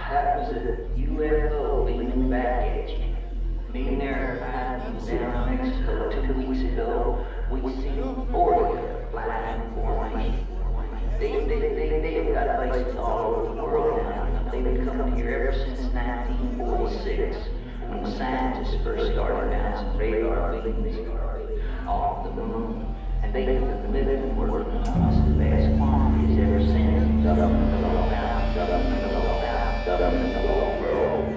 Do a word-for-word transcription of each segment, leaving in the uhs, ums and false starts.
That was a U F O leaning back at you. Me and Eric hiding down Mexico two weeks ago. We seen forty flying formation. They, they, they, they've got bases all over the world now. They've been coming here ever since nineteen forty-six, when the scientists first started announcing radar beams off the moon. And they've been living and working on us in vast quantities ever since. Up in the low down, up in the low down, up in the low world.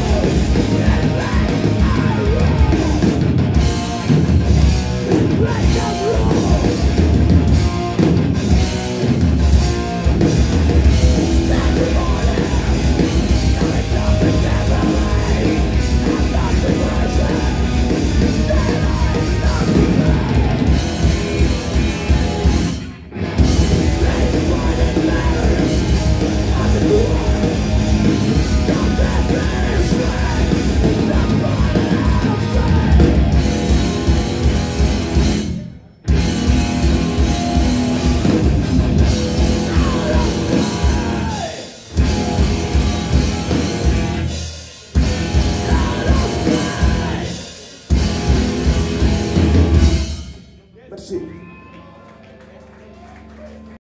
Right.